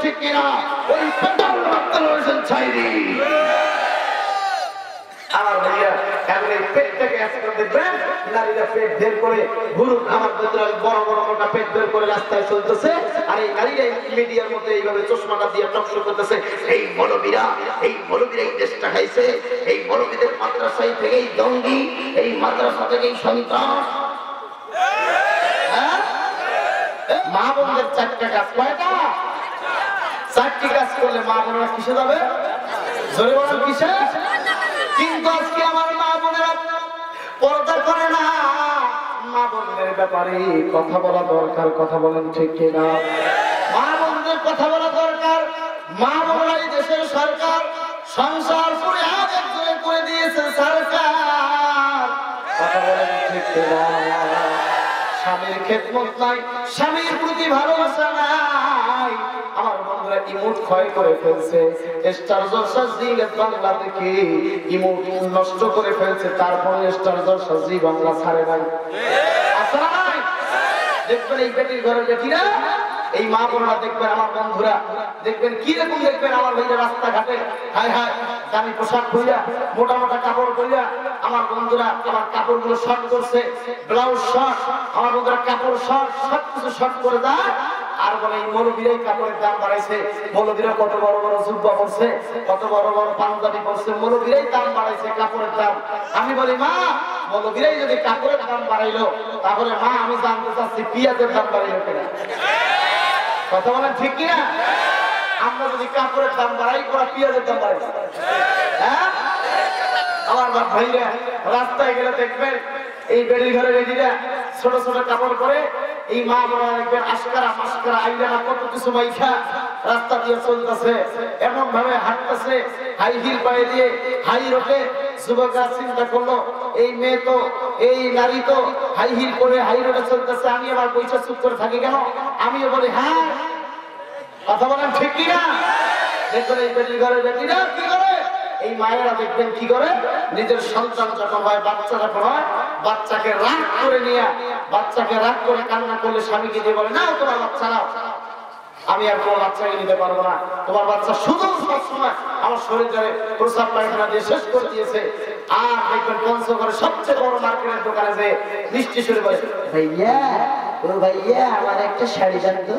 ঠিক কিনা? ওই পেটাল মারতে রয়েছেন ছাইরি। আমার ভাইয়া এখন এই পেটটাকে আজকাল দেখবেন নারীরা পেট বের করে গুরু আমার ভেতরে বড় বড় মোটা পেট বের করে রাস্তায় চলতেছে, আর এই নারীরা মিডিয়ার মধ্যে এইভাবে চশমাটা দিয়ে টকশো করতেছে। এই মৌলবীরা এই দেশটা খাইছে, এই মৌলবীদের মাদ্রাসায় থেকেই জঙ্গি, এই মাদ্রাসা থেকেই সন্ত্রাস। মা বোনদের চারটা কাজ, কয়টা? চারটি কাজ করলে মা বোনরা কিসে যাবে? জোরে বলেন কিসে? কিন্তু আজকে আমার মা বোনেরা পর্দা করে না। মা বোনদের ব্যাপারে কথা বলা দরকার, কথা বলেন ঠিক কিনা? মা বোনদের কথা বলা দরকার। মা বোনরা এই দেশের সরকার, সংসার করে আবেগ করে দিয়েছে সরকার, কথা বলেন ঠিক কিনা? স্বামীর খেদমত নাই, স্বামীর প্রতি ভালোবাসা নাই। আমার বন্ধুরা ইমোট ক্ষয় করে ফেলছে, স্টার জলসা জি বাংলা থেকে ইমোট নষ্ট করে ফেলছে, তারপরে স্টার জলসা জি বাংলা ছাড়ে নাই। আচ্ছা নাই দেখবেন এই বেটির ঘরের বেটিরা, এই মা বোনরা দেখবেন, আমার বন্ধুরা দেখবেন কি রকম দেখবেন আমার ভাইরা রাস্তাঘাটে হায় হায় দামি পোশাক পরিয়া, মোটা মোটা কাপড় পরিয়া। আমার বন্ধুরা আমার কাপড়গুলো শর্ট করছে, ব্লাউজ শর্ট, আমার বন্ধুরা কাপড় শর্ট, সবকিছু শর্ট করে দেয়। আর বলে এই মৌলবীরাই কাপড়ের দাম বাড়াইছে, মৌলবীরা কত বড় বড় জুব্বা পরছে, কত বড় বড় পাঞ্জাবি পরছে, মৌলবীরাই দাম বাড়াইছে কাপড়ের দাম। আমি বলি মা, মৌলবীরাই যদি কাপড়ের দাম বাড়াইলো, তাহলে মা আমি জানতে চাচ্ছি পেঁয়াজের দাম বাড়াইলো কিনা? কথা বলেন ঠিক কিনা? আমরা যদি কাপড়ের দাম বাড়াই, ওরা পেঁয়াজের দাম বাড়াই। হ্যাঁ আমার ভাইরা রাস্তায় গেলে দেখবেন এই বেড়ির ঘরে বেটিরা ছোট ছোট কাপড় পরে, এই মা বোনা দেখবেন আশকারা মাস্কারা আইলানা কত কিছু মাইখা রাস্তা দিয়ে চলতেছে, এমন ভাবে হাঁটতেছে হাই হিল পায়ে দিয়ে, হাই রোডে। যুবকরা চিন্তা করলো এই মেয়ে তো, এই নারী তো হাই হিল করে হাই রোডে চলতেছে, আমি আবার পয়সা চুপ করে থাকি কেন? আমিও বলি হ্যাঁ, কথা বলেন ঠিক কিনা? দেখবেন এই বেটির ঘরে বেটিরা কি করে, এই মায়েরা দেখবেন কি করে, নিজের সন্তান যখন হয়, বাচ্চা যখন হয়, বাচ্চাকে রাগ করে নিয়ে, বাচ্চাকে রাগ করে কান্না করলে স্বামীকে দিয়ে বলে না তোমার বাচ্চা নাও, আমি আর কোনো বাচ্চাকে নিতে পারবো না, তোমার বাচ্চা শুধু সবসময় আমার শরীরে প্রস্রাব পায়খানা দিয়ে শেষ করে দিয়েছে। আর দেখবেন পঞ্চগড়ে সবচেয়ে বড় মার্কেটের দোকানে যে মিষ্টি সুরে বলে ভাইয়া, ও ভাইয়া আমার একটা শাড়ি দেন তো।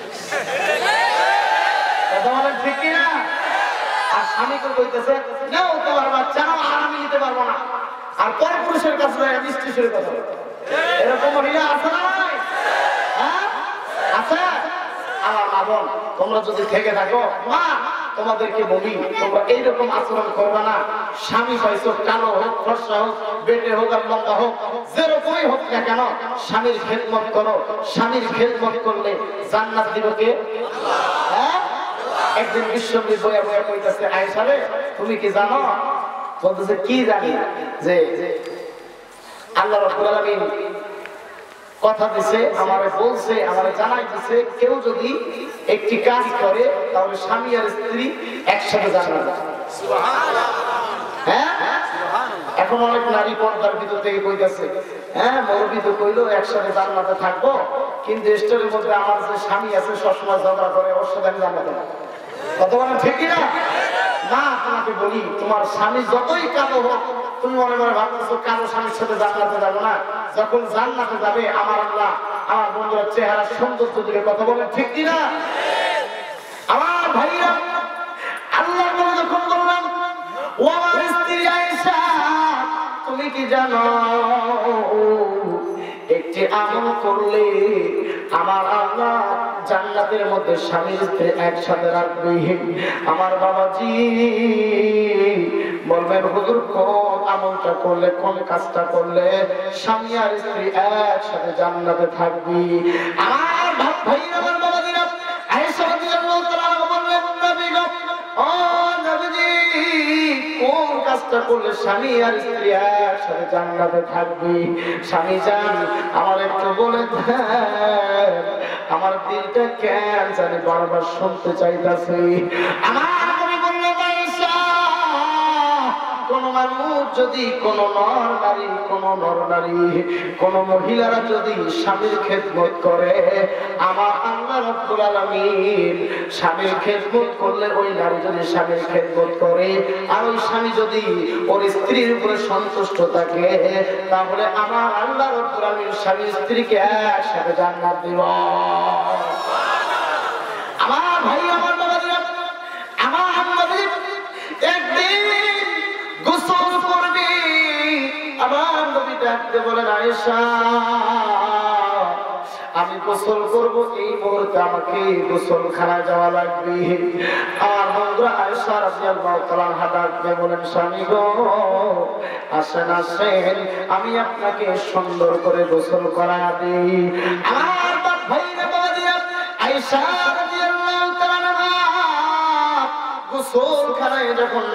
কথা বলেন ঠিক কিনা? আর স্বামীকে বলতেছে নাও তোমার বাচ্চা নাও, আর আমি নিতে পারবো না। আর পরে পুরুষের কাছে মিষ্টি সুরে কথা বলে। এরকম মহিলা আছে না? হ্যাঁ আছে। আমার মা বোন, তোমরা যদি থেকে থাকো, মা তোমাদেরকে বলি তোমরা এইরকম আচরণ করবে না। স্বামী পাইছো কালো হোক, ফর্সা হোক, বেটে হোক আর লম্বা হোক, যেরকমই হোক না কেন, স্বামীর খেদমত করো। স্বামীর খেদমত করলে জান্নাত দিবে কে? হ্যাঁ একদিন বিশ্বনবী বয়া বয়া কইতাছে আয়েশা রে তুমি কি জানো? বলতেছে কি জানি, যে আল্লাহ রাব্বুল আলামিন কথা দিছে, আমারে বলছে, আমারে জানাই দিছে, কেউ যদি একটি কাজ করে তাহলে স্বামী আর স্ত্রী একসাথে জান্নাতে। সুবহানাল্লাহ। হ্যাঁ এখন অনেক নারী পর্দার ভিতর থেকে কইতাছে হ্যাঁ মৌলবী তো কইলো একসাথে জান্নাতে থাকবো, কিন্তু স্টোরির মধ্যে আমার যে স্বামী আছে সবসময় ঝগড়া করে, ওর সাথে আমি জান্নাতে না। কথা বলেন ঠিক কিনা? না তোমাকে বলি, তোমার স্বামী যতই কালো হোক, তুমি মনে মনে ভাবতেছো কালো স্বামীর সাথে জান্নাতে যাবো না। যখন জান্নাতে যাবে আমার আল্লাহ আমার বন্ধুরা চেহারা সৌন্দর্য দিকে, কথা বলেন ঠিক কিনা? আমার ভাইরা আল্লাহ যখন বললাম ও আমার স্ত্রী আয়েশা তুমি কি জানো একটি আমল করলে আমার আল্লাহ জান্নাতের মধ্যে স্বামী স্ত্রী একসাথে রাখবে। আমার বাবাজি বলবেন হুজুর কোন আমলটা করলে, কোন কাজটা করলে স্বামী আর স্ত্রী একসাথে জান্নাতে থাকবে? আমার ভাই আমার বাবাজিরা আয়েশা রাদিয়াল্লাহু তাআলা বললেন নবী গো, ও নবীজি কোন কাজটা করলে স্বামী আর স্ত্রী একসাথে জান্নাতে থাকবে? স্বামী জান আমার একটু বলে দেন, আমার দিলটা কেন জানি বারবার শুনতে চাইতাছে। আমার নবী বললেন আয়েশা কোন মানুষ যদি কোন নর নারী কোন মহিলারা যদি স্বামীর খেদমত করে, আমার আল্লাহ রাব্বুল আলামিন স্বামীর খেদমত করলে, ওই নারী যদি স্বামীর খেদমত করে আর ওই স্বামী যদি ওর স্ত্রীর উপরে সন্তুষ্ট থাকে, তাহলে আমার আল্লাহ রাব্বুল আলামিন স্বামী স্ত্রীকে একসাথে জান্নাত দিব। আমার ভাই, আমার বাবারা, আমার নবী একদিন গোসল করবে। আমার নবী ডাকতে বলেন, আয়েশা আমি গোসল করব, এই মুহূর্তে আমাকে গোসলখানায় যাওয়া লাগবে। আর বন্ধুরা, আয়েশা রাদিয়াল্লাহু তাআলা আনহা ডাকতে বলেন, স্বামী গো আসেন আসেন, আমি আপনাকে সুন্দর করে গোসল করায়া দিই। আমার ভাইরা বাবাজিরা, আয়েশা রাদিয়াল্লাহু তাআলা আনহা গোসলখানায় যখন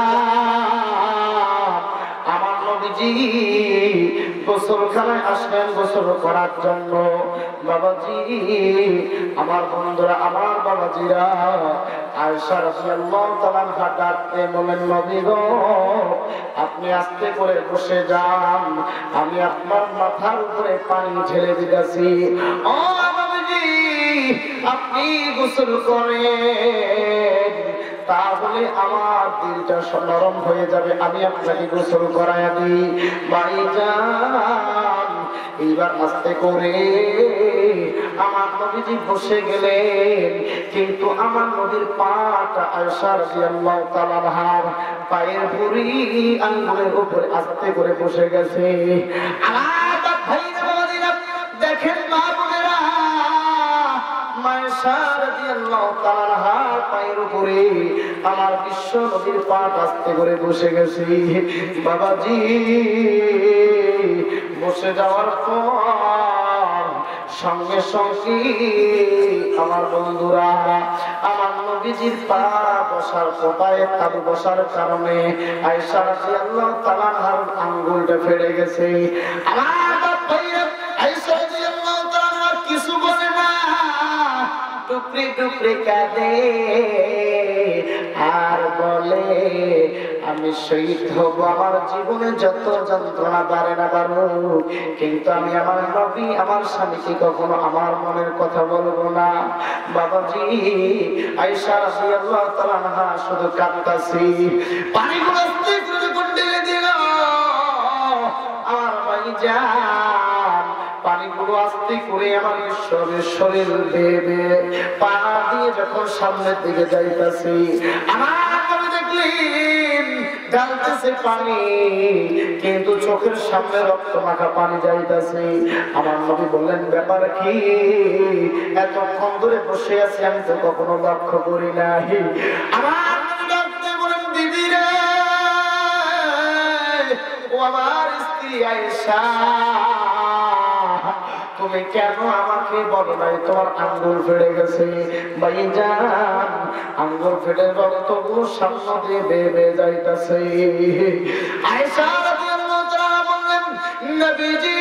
যায়, আমার নবীজি গোসলখানায় আসলেন গোসল করার জন্য। বাবাজি, আমার বন্ধুরা, আমার বাবাজিরা, আয়েশা রাদিয়াল্লাহু তাআলা আনহা ডাকতে বলেন, নবী গো আপনি আস্তে করে বসে যান, আমি আপনার মাথার উপরে পানি ঢেলে দিতেছি। ও নবীজি, আপনি গোসল করেন, তাহলে আমার দিলটা নরম হয়ে যাবে, আমি আপনাকে গোসল করায়া দিই। ভাইজান, এইবার আস্তে করে আমার নবীজি বসে গেলেন, কিন্তু আমার নবীর পাটা আয়েশা রাদিয়াল্লাহু তাআলা আনহার পায়ের ভুঁড়ি আঙ্গুলের উপরে আস্তে করে বসে গেছে। আমার ভাইরা বাবাজিরা, দেখেন মা বোনেরা, আয়েশা রাদিয়াল্লাহু তাআলা আনহার পায়ের উপরে আমার বিশ্ব নবীর পা আস্তে করে বসে গেছে। বাবাজি, বসে যাওয়ার পর সঙ্গে সঙ্গে আমার বন্ধুরা, আমার নবীজির পা বসার পায়ে তালু বসার কারণে আয়েশা রাদিয়াল্লাহু তাআলা আনহার আঙ্গুলটা ফেটে গেছে। আমার ভাইরা, আয়েশা রাদিয়াল্লাহু তাআলা আনহা কিছু বলে না, টুকরে টুকরে কাঁদে আর বলে, আমি শহীদ হব, আমার জীবনে যত যন্ত্রণা বাড়ে না বাড়ুক, কিন্তু আমি আমার নবী আমার স্বামীকে কখনো আমার মনের কথা বলবো না। বাবাজি, আয়েশা রাদিয়াল্লাহু তাআলা আনহা শুধু কাঁদতাছি, পানিগুলো আস্তে করে ঢেলে দিল। আমার ভাইজান, পানিগুলো আস্তে করে আমার শরীর বেয়ে পা দিয়ে যখন সামনের দিকে যাইতাছি, আমার নবী দেখলেন ঢালতেছে পানি, কিন্তু চোখের সামনে রক্ত মাখা পানি যাইতাছে। আমার নবী বললেন, ব্যাপার কি? এতক্ষণ ধরে বসে আছি, আমি তো কখনো লক্ষ্য করি নাই। আমার নবী ডাকতে বলেন, বিবি রে, ও আমার স্ত্রী আয়েশা, তুমি কেন আমাকে বলো নাই তোমার আঙ্গুল ফেটে গেছে? ভাইজান, আঙ্গুল ফেটে রক্তগুলো সামনে দিয়ে বেয়ে যাইতাছে। আয়েশা রাদিয়াল্লাহু তাআলা বললেন, নবীজি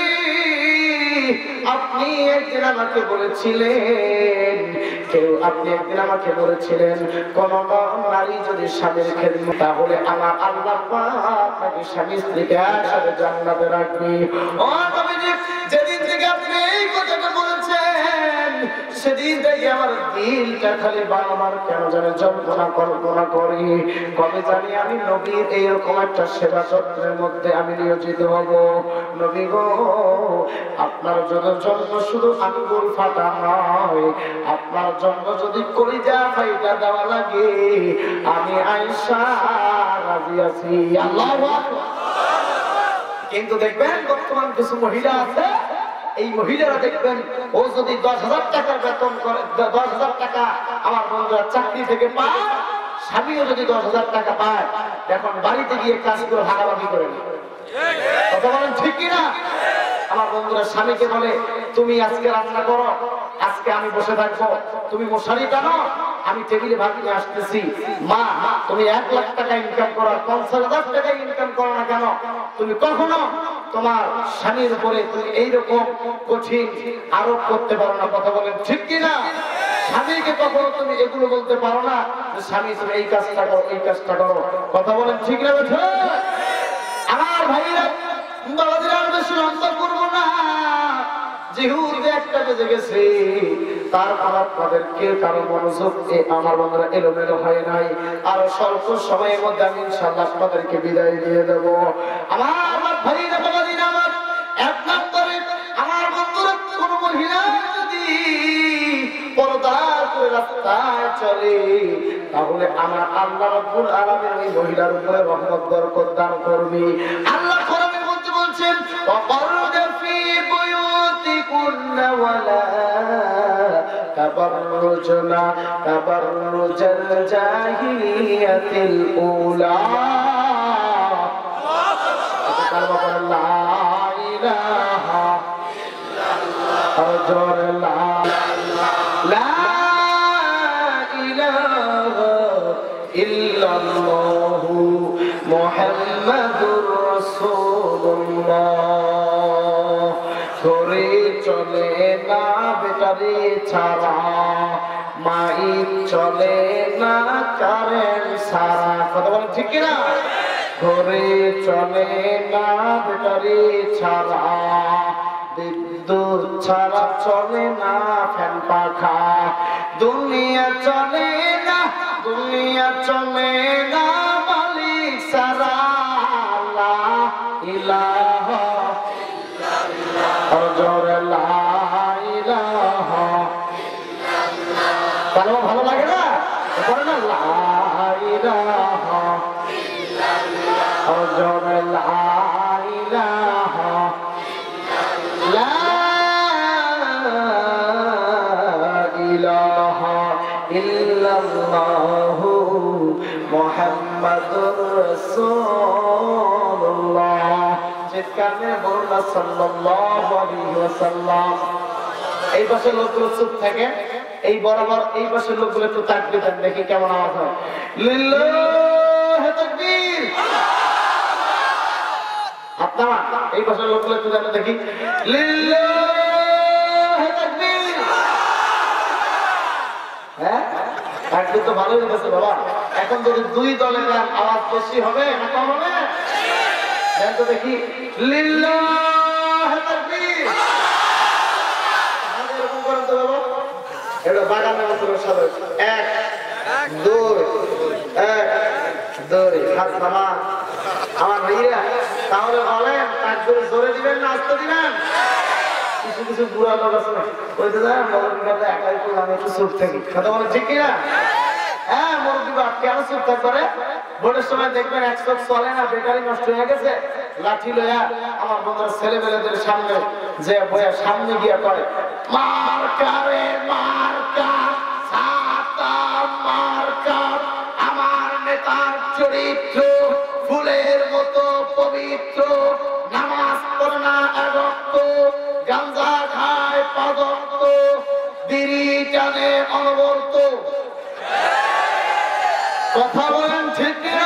আপনি একদিন আমাকে বলেছিলেন, আপনি একদিন আমাকে বলেছিলেন, কোন নারী যদি স্বামীর খেদমত, তাহলে আমার আল্লাহ পাক আপনাকে স্বামী স্ত্রীকে একসাথে জান্নাতে রাখবে। ও নবীজি, যেদিন থেকে আপনি এই কথাটা বলেছেন, সেদিন থেকে আমার দিলটা খালি বারবার কেন জানে যন্ত্রণা কল্পনা করি, কবে জানি আমি নবীর এইরকম একটা সেবা যত্নের মধ্যে আমি নিয়োজিত হব। নবী গো, আপনার জন্য শুধু আঙ্গুল ফাটা নয়, আপনার জন্য যদি কলিজা ফাইটা দেওয়া লাগে, আমি আয়েশা রাজি আছি। আল্লাহু আকবার। কিন্তু দেখবেন বর্তমান কিছু মহিলা আছে, এই মহিলারা দেখবেন ও যদি 10,000 টাকার বেতন করে, 10,000 টাকা আমার বন্ধুরা চাকরি থেকে পায়, স্বামীও যদি 10,000 টাকা পায়, দেখুন বাড়িতে গিয়ে কাজগুলো ভাগাভাগি করে না। কথা বলেন ঠিক কিনা? আমার বন্ধুরা স্বামীকে বলে, তুমি আজকে রান্না করো, আজকে আমি বসে থাকবো, তুমি মশারি টানো, আমি টেবিলে ভাত নিয়ে আসতেছি। মা, তুমি 1 লাখ টাকা ইনকাম করো, 50,000 টাকা ইনকাম করো না কেন? তুমি কখনো তোমার স্বামীর উপরে তুমি এইরকম কঠিন আরোপ করতে পারো না। কথা বলেন ঠিক কিনা? স্বামীকে কখনো তুমি এগুলো বলতে পারো না যে স্বামী তুমি এই কাজটা করো, এই কাজটা করো। কথা বলেন ঠিক না? আমার ভাইরা বাবাজিরা বেশি লম্বা করবো না, যেহেতু একটা বেজে গেছে, তারপর আপনাদেরকে কারো মনোযোগ আমার বন্ধুরা এলোমেলো হয় নাই, আর স্বল্প সময়ের মধ্যে আমি ইনশাআল্লাহ আপনাদেরকে বিদায় দিয়ে দেব। আমার ভাইরা বাবাজিরা আমার এক নম্বরে আমার বন্ধুরা কোন মহিলা যদি পর্দা করে রাস্তায় চলে, তাহলে আমার আল্লাহ রাব্বুল আলামিন ওই মহিলার উপরে রহমত বরকত দান করবে। আল্লাহ কোরআনের মধ্যে বলছেন ওয়াকারনা ফি বুয়ুতিকুন্না ওয়ালা তাবাররুজনা তাবাররুজাল জাহিলিয়াতিল উলা। কালমা পড়েন লা ইলাহা ইল্লাল্লাহ, লা ইলাহা ইল্লাল্লাহু মুহাম্মাদুর রাসূলুল্লাহ। ধরে চলে না বেটারে ছাড়া, মাইক চলে না কারেন্ট ছাড়া, কথা বলেন ঠিক কিনা? ধরে চলে না বেটারে ছাড়া, বিদ্যুৎ ছাড়া চলে না ফ্যান পাখা, দুনিয়া চলে না, দুনিয়া চলে না মালিক ছাড়া, লা ইলাহা ইল্লাল্লাহ, লা ইলাহা ইল্লাল্লাহ। ভালো লাগে না? বলেন না লা ইলাহা ইল্লাল্লাহ, লা ইলাহা লা ইলাহা ইল্লাল্লাহু মুহাম্মাদুর রাসূলুল্লাহ। চিৎকার করে বলুন সাল্লাল্লাহু আলাইহি ওয়াসাল্লাম। এই পাশে লোকগুলো চুপ থাকে, এই বরাবর এই পাশে লোকগুলো একটু তাকবীর দেন, দেখি কেমন আওয়াজ হয়। লিল্লাহি তাকবীর। আপনারা এই পাশের লোকগুলো একটু দেন দেখি, লিল্লাহি তাকবীর। হ্যাঁ, তাকবীর তো ভালোই হয়েছে বাবা। এখন যদি দুই দলে দেন আওয়াজ বেশি হবে না কম হবে? দেন তো দেখি, লিল্লাহি তাকবীর। আমাদের এরকম করেন তো বাবা, এটা বাগানের মতো সাথে এক দুই, এক দুই, হাত নামা। আমার ভাইয়া তাহলে বলেন তাকবীর জোরে দিবেন না আস্তে দিবেন? কিছু কিছু বুড়া লোক আছে বলতে যায় মুরব্বিটা একাই করলে আমি একটু চুপ থাকি, কথা বলে ঠিক কিনা? হ্যাঁ, মুরব্বিবা কেন চুপ থাকবে? ভোটের সময় দেখবেন এক চোখ চলে না, ব্যাটারি নষ্ট হয়ে গেছে, লাঠি লইয়া আমার বন্ধুরা ছেলেমেয়েদের সামনে যে বইয়া সামনে গিয়া করে মার্কা রে মার্কা, ছাতা মার্কা, আমার নেতার চরিত্র ফুলের মতো পবিত্র, নামাজ পড়ে না একক্ত, গাঁজা খায় পাদক্ত, বিড়ি টানে অনবরত। কথা বলেন ঠিক কিনা?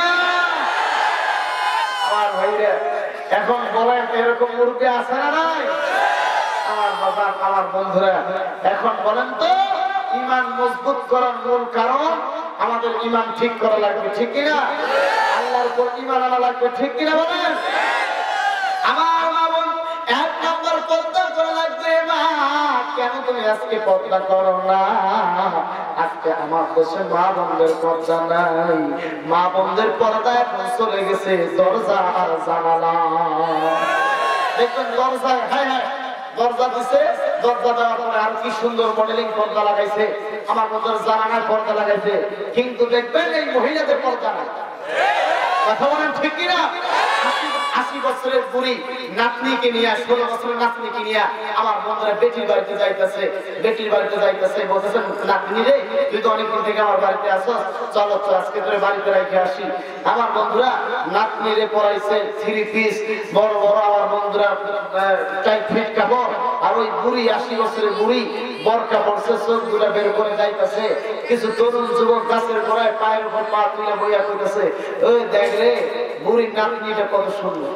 আমার ভাইরা এখন বলেন এরকম মুরব্বি আছে না নাই? আমার বাবা আমার বন্ধুরা এখন বলেন তো, ঈমান মজবুত করার মূল কারণ আমাদের ঈমান ঠিক করা লাগবে, ঠিক কিনা? আল্লাহর উপর ঈমান আনা লাগবে, ঠিক কিনা বলেন? আমার মা বোন এক নম্বর পর্দা করা লাগবে। মা কেন তুমি আজকে পর্দা করো না? আজকে আমার দেশে মা বোনদের পর্দা নাই, মা বোনদের পর্দা এখন চলে গেছে দরজা আর জানালা। দেখবেন দরজায়, হ্যাঁ হ্যাঁ দরজা দিছে, দরজা দেওয়ার পরে আর কি সুন্দর মডেলিং পর্দা লাগাইছে, আমার বন্ধুর জানালায় পর্দা লাগাইছে, কিন্তু দেখবেন এই মহিলাদের পর্দা নাই। কথা বলেন ঠিক কিনা? 80 বছরের বুড়ি নাতনিকে নিয়ে, 16 বছরের নাতনিকে নিয়ে আমার বন্ধুরা বেটির বাড়িতে যাইতেছে, বেটির বাড়িতে যাইতেছে, বলতেছেন নাতনি রে তুই তো অনেকদিন থেকে আমার বাড়িতে আসছ, চলো তো আজকে তোরে বাড়িতে রেখে আসি। আমার বন্ধুরা নাতনি রে পরাইছে 3 পিস বড় বড়, আমার বন্ধুরা টাইট ফিট কাপড়, আর ওই বুড়ি 80 বছরের বুড়ি বরকা পড়ছে, চোখ দুটা বের করে যাইতেছে। কিছু তরুণ যুবক গাছের গোড়ায় পায়ের উপর পা তুলে বইয়া কইতেছে, ওই দেখ রে বুড়ির নাতনিটা কত সুন্দর।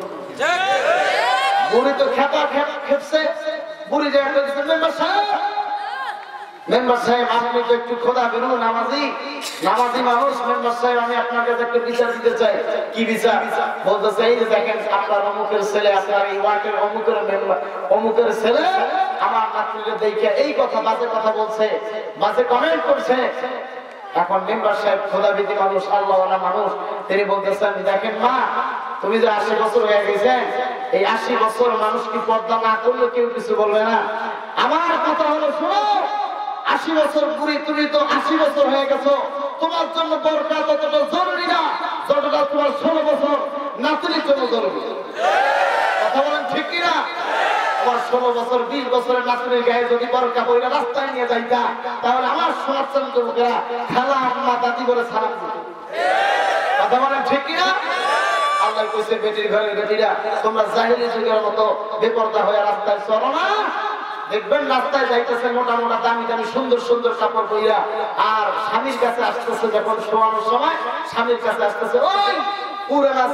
বুড়ি তো খেপা খেপছে, বুড়ি যায় কইতেছে মেম্বার সাহেব মেম্বার সাহেব আপনি তো একটু খোদা বেরু নামাজি মানুষ। মেম্বার সাহেব আমি আপনার কাছে একটা বিচার দিতে চাই। কি বিচার? বলতেছে এই যে দেখেন আপনার অমুকের ছেলে, আপনার এই ওয়ার্ডের অমুকের মেম্বার অমুকের ছেলে আমার নাতনিকে দেখে এই কথা বাজে কথা বলছে, বাজে কমেন্ট করছে। এখন মেম্বার সাহেব খোদাবিধি মানুষ, আল্লাহওয়ালা মানুষ, তিনি বলতেছেন দেখেন মা, তুমি যে 80 বছর হয়ে গেছে, এই 80 বছর মানুষ কি পর্দা না করলে কেউ কিছু বলবে না? আমার কথা হলো শোনো, 80 বছর বুড়ি, তুমি তো 80 বছর হয়ে গেছো, তোমার জন্য বোরকা ততটা জরুরি না যতটা তোমার 16 বছর নাতনির জন্য জরুরি। কথা বলেন ঠিক কিনা? আমার 16 বছর 20 বছরের নাতনির গায়ে যদি বোরকা পরে রাস্তায় নিয়ে যাইতা, তাহলে আমার সমাজের লোকেরা খালা আম্মা দাদি বলে সালাম দিত। কথা বলেন ঠিক কিনা? আল্লাহ কইছে বেটির ঘরের বেটিরা তোমরা জাহেলি যুগের মতো বেপরদা হয়ে রাস্তায় চলো না। দেখবেন রাস্তায় যাইতেছে মোটা মোটা দামি দামি সুন্দর সুন্দর কাপড় পইরা, আর স্বামীর কাছে আসতেছে যখন শোয়ানোর সময়, স্বামীর কাছে আসতেছে ওই পুরানা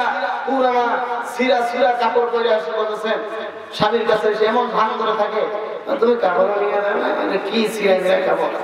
সিরা কাপড় পরে আসে বলতেছেন, স্বামীর কাছে এসে এমন ভান করে থাকে, তুমি কাপড় নিয়ে যাবে কি সিরা কাপড়।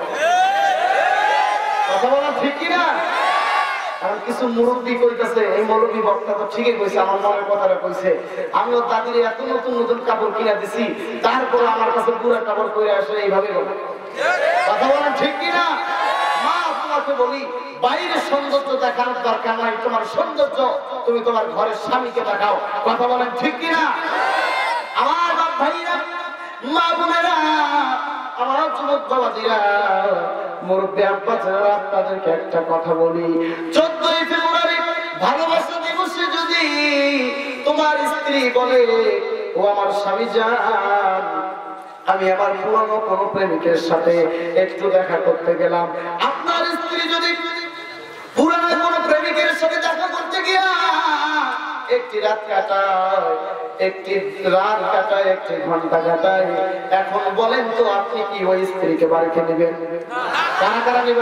কথা বলা ঠিক কিনা? কারণ কিছু মুরব্বী কইতেছে, এই মুরব্বী বক্তা তো ঠিকই কইছে, আমার মনের কথাটা কইছে, আমিও দাদির এত নতুন নতুন কাপড় কিনা দিছি, তারপরে আমার কাছে পুরা কাপড় পরে আসে এইভাবে বলে। কথা বলেন ঠিক কিনা? মা তোমাকে বলি, বাইরের সৌন্দর্য দেখানোর দরকার নাই, তোমার সৌন্দর্য তুমি তোমার ঘরের স্বামীকে দেখাও। কথা বলেন ঠিক কিনা? আমার বাপ ভাইরা, মা বোনেরা, আমার যুবক বাবাজিরা, মুরব্বী আব্বা যারা, আপনাদেরকে একটা কথা বলি, 14 ফেব্রুয়ারি ভালোবাসা দিবসে যদি তোমার স্ত্রী বলে ও আমার স্বামী জান, আমি আমার পুরনো কোন প্রেমিকের সাথে একটু দেখা করতে গেলাম, আপনার স্ত্রী যদি পুরনো কোন প্রেমিকের সাথে দেখা করতে গিয়া একটি রাত কাটায়, একটি ঘন্টা কাটায়, এখন বলেন তো আপনি কি ওই স্ত্রীকে বাড়িতে নেবেন? কারা কারা নেবেন?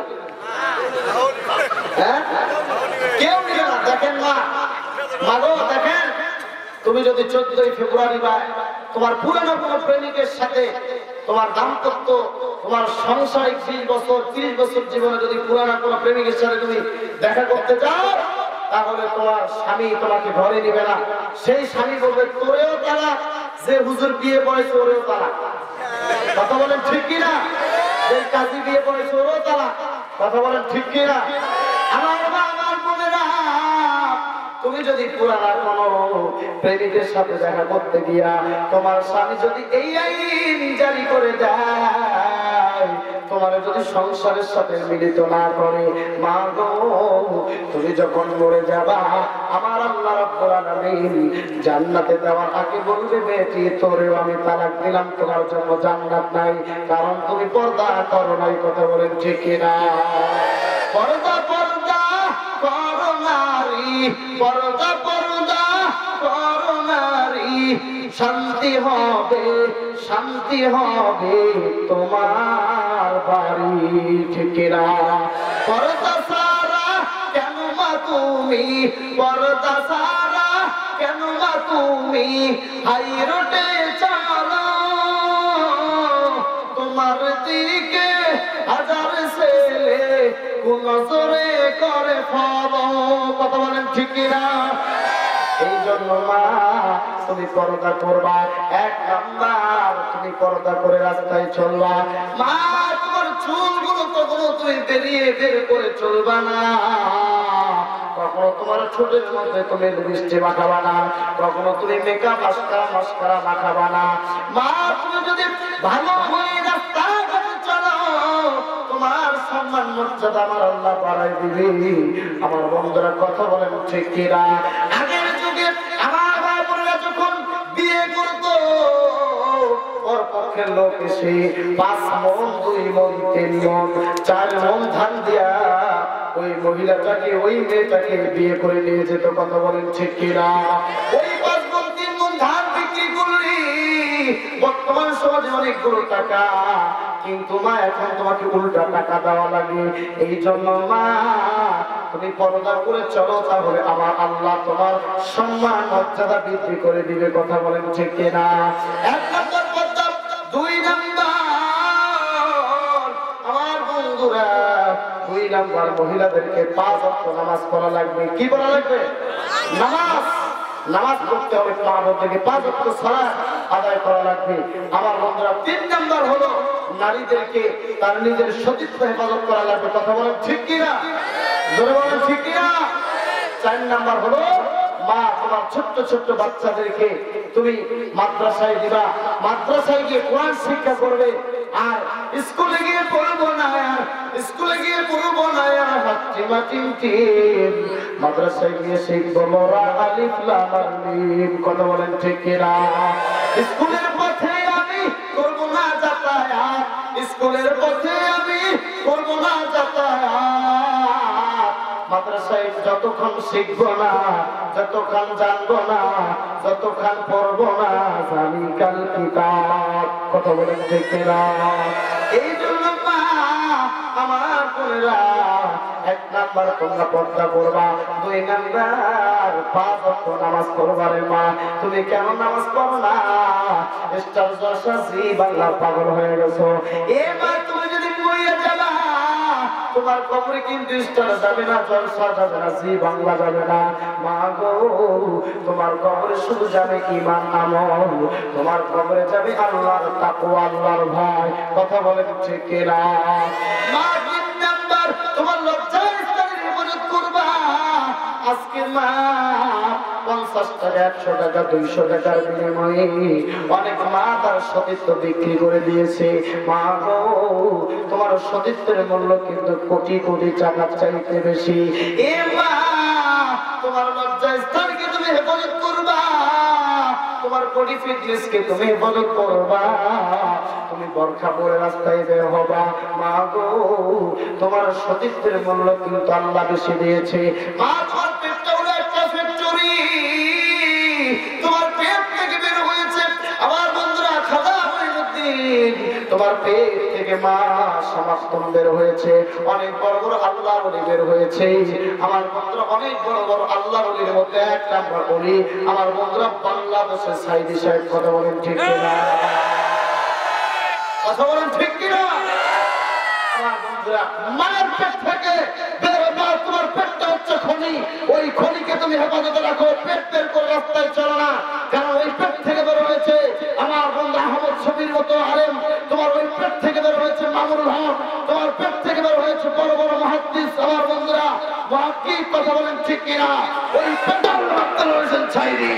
হ্যাঁ, কেউ নেবে না। দেখেন মা, মাগো দেখেন, তুমি যদি 14 ফেব্রুয়ারি বা তোমার পুরানো কোনো প্রেমিকের সাথে তোমার দাম্পত্য, তোমার সাংসারিক 20 বছর 30 বছর জীবনে যদি পুরানো কোনো প্রেমিকের সাথে তুমি দেখা করতে যাও, তাহলে তোমার স্বামী তোমাকে ঘরে নিবে না। সেই স্বামী বলবে তোরেও তালাক, যে হুজুর বিয়ে পড়েছে ওরেও তালাক। কথা বলেন ঠিক কিনা? যে কাজী বিয়ে পড়েছে ওরেও তালাক। কথা বলেন ঠিক কিনা? আমার বোনেরা, তুমি যদি পুরানা কোনো প্রেমিকের সাথে দেখা করতে গিয়া তোমার স্বামী যদি এই আইন জারি করে দেয়, তোমার যদি সংসারের সাথে মিলিত না করে, মা গো তুমি যখন মরে যাবা, আমার আল্লাহ রাব্বুল আলামিন জান্নাতে দেওয়ার আগে বলবে বেটি তোরেও আমি তালাক দিলাম, তোমার জন্য জান্নাত নাই, কারণ তুমি পর্দা করো নাই। কথা বলেন ঠিক কিনা? পর্দা পর্দা করো নারী, পর্দা পর্দা করো নারী, শান্তি হবে শান্তি হবে তোমার বাড়ি। ঠিক না? পর্দা সারা কেন মা তুমি, পর্দা সারা কেন মা তুমি, হাই রোটে চলো, তোমার দিকে হাজার ছেলে কোন জোরে করে ফলো। কথা বলেন ঠিক না? এই জন্য মা তুমি পর্দা করবা, 1 নাম্বার তুমি পর্দা করে রাস্তায় চলবা। মা তোমার চুলগুলো কখনো তুমি বের করে চলবা না, কখনো তোমার ঠোঁটের মধ্যে তুমি লিপস্টিক মাখাবা না, কখনো তুমি মেকআপ মাস্কারা মাখাবা না। মা তুমি যদি ভালো হয়ে রাস্তায় চলো, তোমার সম্মান মর্যাদা আমার আল্লাহ বাড়াই দিবে। আমার বন্ধুরা কথা বলেন ঠিক কিনা? আগের যুগে আমার বাবা যখন বিয়ে করতো, ওর পক্ষের লোক এসে 5 মণ 2 মণ 3 মণ 4 মণ ধান দিয়া ওই মহিলাটাকে, ওই মেয়েটাকে বিয়ে করে নিয়ে যেত। কথা বলেন ঠিক কিনা? ওই 5 মণ 3 মণ ধান বিক্রি করলি বর্তমান সমাজে অনেকগুলো টাকা, কিন্তু মা এখন তোমাকে উল্টা টাকা দেওয়া লাগে। এই জন্য মা তুমি পর্দা করে চলো, তাহলে আমার আল্লাহ তোমার সম্মান মর্যাদা বৃদ্ধি করে দিবে। কথা বলেন ঠিক কিনা? 1 নম্বর পর্দা। 2 নম্বর নাম্বার মহিলাদেরকে 5 ওয়াক্ত নামাজ পড়া লাগবে। কি পড়া লাগবে? নামাজ পড়তে হবে, মা বোনদেরকে 5 ওয়াক্ত সালাত আদায় করা লাগবে। আমার বন্ধুরা 3 নাম্বার হলো নারীদেরকে তার নিজের সতীত্ব হেফাজত করা লাগবে। কথা বলেন ঠিক কিনা? জোরে বলেন ঠিক কিনা? 4 নাম্বার হলো মা তোমার ছোট্ট ছোট্ট বাচ্চাদেরকে তুমি মাদ্রাসায় দিবা, মাদ্রাসায় গিয়ে কোরআন শিক্ষা করবে। আর স্কুলে গিয়ে পড়বো না, স্কুলে গিয়ে পড়বো না মাদ্রাসায় গিয়ে শিখবো মোরা আলিফ লাম মিম। কথা বলেন ঠিক কিনা? স্কুলের পথে আমি করবো না যাতায়াত, স্কুলের পথে আমি করবো না যাতায়াত। মাদ্রাসায় যতক্ষণ শিখবো না, যতক্ষণ জানবো না, যতক্ষণ পড়বো না জালিকাল কিতাব। কথা বলেন ঠিক কিনা? এই জন্য মা আমার বোনেরা 1 নাম্বার তোমরা পর্দা করবা, 2 নাম্বার 5 ওয়াক্ত নামাজ পড়বা। রে মা তুমি কেন নামাজ পড়ো না? স্টার জলসা জি বাংলা পাগল হয়ে গেছো। এ মা তুমি যদি মরিয়া যাবা তোমার কবরে কিন্তু স্টার যাবে না, জলসা যাবে না, জি বাংলা যাবে না। মা গো তোমার কবরে শুধু যাবে ঈমান আমল, তোমার কবরে যাবে আল্লাহর তাকওয়া, আল্লাহর ভয়। কথা বলেন ঠিক কিনা? মা 3 নাম্বার তোমার লজ্জার স্থানের হেফাজত করবা। আজকে মা 50 টাকা 100 টাকা 200 টাকার বিনিময়ে অনেক মা তার সতীত্ব বিক্রি করে দিয়েছে। মা গো তোমার সতীত্বের মূল্য কিন্তু কোটি কোটি টাকার চাইতে বেশি। এ মা তোমার লজ্জার স্থানকে তুমি হেফাজত করবা, তোমার বডি ফিটনেসকে তুমি হেফাজত করবা। তুমি বরখা পরে রাস্তায় বের হবা। মা গো তোমার সতীত্বের মূল্য কিন্তু আল্লাহ বেশি দিয়েছে। মা তোমার পেটটা হলো একটা ফ্যাক্টরি, তোমার পেট থেকে বের হয়েছে আমার বন্ধুরা খাজা মঈনুদ্দিন, তোমার পেট থেকে মা সমাজতম বের হয়েছে, অনেক বড় বড় আল্লাহর ওলি বের হয়েছে। আমার বন্ধুরা অনেক বড় বড় আল্লাহর ওলির মধ্যে 1 নাম্বার ওলি আমার বন্ধুরা বাংলাদেশের সাইদি সাহেব। কথা বলেন ঠিক কিনা? কথা বলেন ঠিক কিনা? আমার বন্ধুরা মায়ের পেট থেকে বের হওয়া, তোমার পেটটা হচ্ছে খনি, ওই খনিকে তুমি হেফাজতে রাখো। পেট বের করে রাস্তায় চলো না, কারণ ওই পেট থেকে বের হয়েছে আমার বন্ধু আহমদ শফির মতো আলেম, তোমার ওই পেট থেকে বের হয়েছে মামুনুল হক, তোমার পেট থেকে বের হয়েছে বড় বড় মুহাদ্দিস। আমার বন্ধুরা মুহাক্কিক। কথা বলেন ঠিক কিনা? ওই পেটাল রাখতে রয়েছেন সাইদি।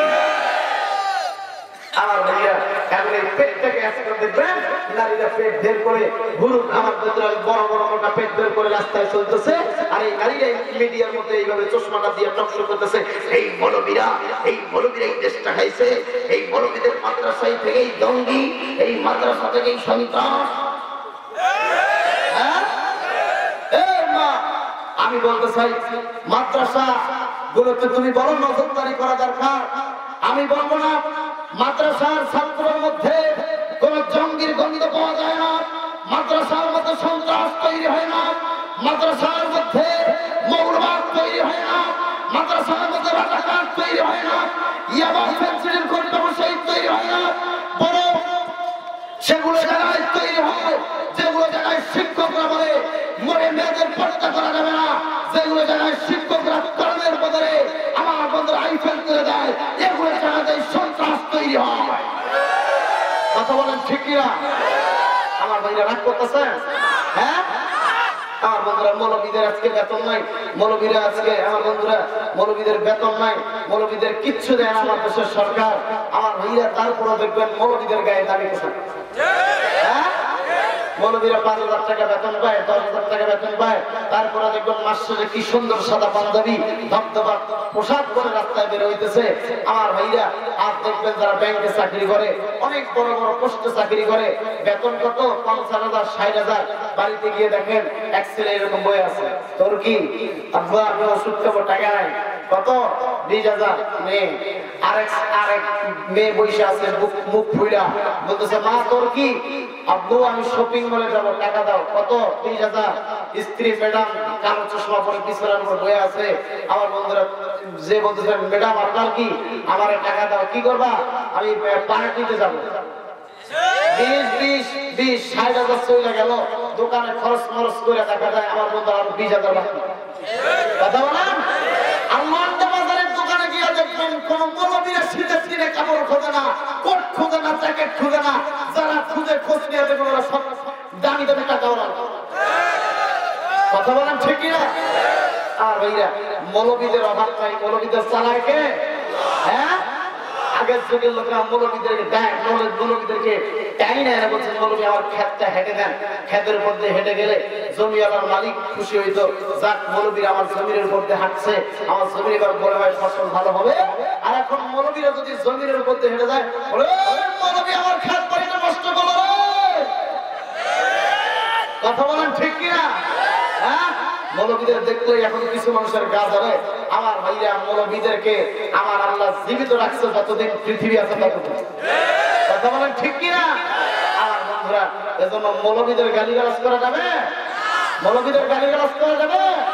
আমার ভাইয়া এখন এই পেট থেকে আজকাল দেখবেন নারীরা পেট বের করে ঘুরুন, আমার বন্ধুরা বড় বড় মোটা পেট বের করে রাস্তায় চলতেছে। আর এই নারীরা মিডিয়ার মধ্যে এইভাবে চশমাটা দিয়ে টকশো করতেছে, এই মৌলবীরা এই দেশটা খাইছে, এই মৌলবীদের মাদ্রাসায় থেকেই জঙ্গি, এই মাদ্রাসা থেকেই সন্ত্রাস। আমি বলতে চাই মাদ্রাসা গুলোতে তুমি বড় নজরদারি করা দরকার। আমি বলবো না মাদ্রাসার ছাত্রের মধ্যে কোন জঙ্গির গন্ধ পাওয়া যায় না, মাদ্রাসার মধ্যে সন্ত্রাস তৈরি হয় না, মাদ্রাসার মধ্যে মৌলবাদ তৈরি হয় না, মাদ্রাসার মধ্যে রাজাকার তৈরি হয় না, ইয়াবা ফেন্সিলের কোন ব্যবসায়ী তৈরি হয় না। বড় সেগুলো জায়গায় তৈরি হয় যেগুলো জায়গায় শিক্ষকরা বলে মরে মেয়েদের পর্দা করা যাবে না, যেগুলো জায়গায় শিক্ষকরা কর্মের বদলে আমার বন্ধুরা আইফেল করে দেয়, এগুলো জায়গায় সন্ত্রাস তৈরি হয়। কথা বলেন ঠিক কিনা? আমার ভাইরা রাগ করতেছেন? হ্যাঁ, আমার বন্ধুরা মৌলবীদের আজকে বেতন নাই, মৌলবীরা আজকে আমার বন্ধুরা মৌলবীদের বেতন নাই, মৌলবীদের কিচ্ছু দেয় না আমার দেশের সরকার। আমার ভাইরা তারপরে দেখবেন মৌলবীদের গায়ে দাবি করছেন। হ্যাঁ, মৌলবীরা 5,000 টাকা বেতন পায়, 10,000 টাকা বেতন পায়, তারপরে দেখবেন মাস শেষে কি সুন্দর সাদা পাঞ্জাবি ধবধবা পোশাক পরে রাস্তায় বের হইতেছে। আমার ভাইরা আজ দেখবেন যারা ব্যাংকে চাকরি করে, অনেক বড় বড় পোস্টে চাকরি করে, বেতন কত 50,000 60,000। বাড়িতে গিয়ে দেখেন এক ছেলে এরকম বই আছে, তোর কি আব্বা আমি ওষুধ খাবো টাকা নাই, কত 20,000। মেয়ে আরেক মেয়ে বসে আছে মুখ ফুইরা বলতেছে মা তোর কি? আব্বু আমি শপিং মলে যাবো, টাকা দাও, কত? 20,000। স্ত্রী ম্যাডাম কালো চশমা পরে বিছানার উপর বসে আছে। আমার বন্ধুরা যে বলতেছে ম্যাডাম আপনার কি? আমারে টাকা দাও। কি করবা? আমি পানি দিতে যাবো। 20 20-60,000 চলে গেল, দোকানে খরচ মরচ করে দেখা যায় আমার বন্ধু আরো 20,000 বাকি। কথা বলেন, আল্লাহর বাজারের দোকানে গিয়ে দেখবেন কোন মৌলবীরা শীতে কাপড় খোঁজে না, কোট খোঁজে না, জ্যাকেট খোঁজে না, যারা খুঁজে খোঁজ নিয়ে দেখবেন ওরা সব দামি দামি টাকা ওরা। কথা বলেন ঠিক কিনা? আর ভাইরা মৌলবীদের অভাব নাই, মৌলবীদের চালায় কে? হ্যাঁ, আগের যুগের লোকেরা মৌলবীদেরকে দেয়, মৌলবীদেরকে টাইনে এনে বলছেন মৌলবী আমার ক্ষেতটা হেঁটে দেন, ক্ষেতের উপর দিয়ে হেঁটে গেলে জমিওয়ালার মালিক খুশি হইতো, যাক মৌলবীরা আমার জমির উপর দিয়ে হাঁটছে, আমার জমির এবার বড় হয় ফসল ভালো হবে। আর এখন মৌলবীরা যদি জমির উপর দিয়ে হেঁটে যায়, মৌলবী আমার ক্ষেত বাড়িটা নষ্ট করলো। কথা বলেন ঠিক কিনা? হ্যাঁ, মৌলবীদের দেখলে এখন কিছু মানুষের গা ধরে। আমার ভাইরা মৌলবীদেরকে আমার আল্লাহ জীবিত রাখছে যতদিন পৃথিবী আছে ততদিন। কথা বলেন ঠিক কিনা? আমার বন্ধুরা, এজন্য মৌলবীদের গালিগালাজ করা যাবে? মৌলবীদের গালিগালাজ করা যাবে?